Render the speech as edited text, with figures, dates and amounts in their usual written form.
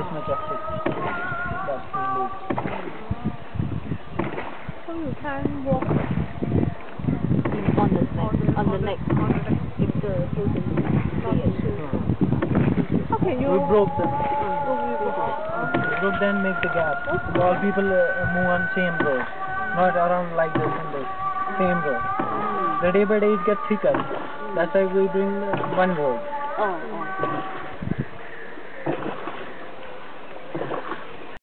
this much of thick. That's the loop. So you can walk on the neck. If the person not too. Okay, you broke them. We broke them, make the gap. So all people move on same road, not around like this and this. Same road. The day by day it gets thicker. That's why we bring one road. Oh.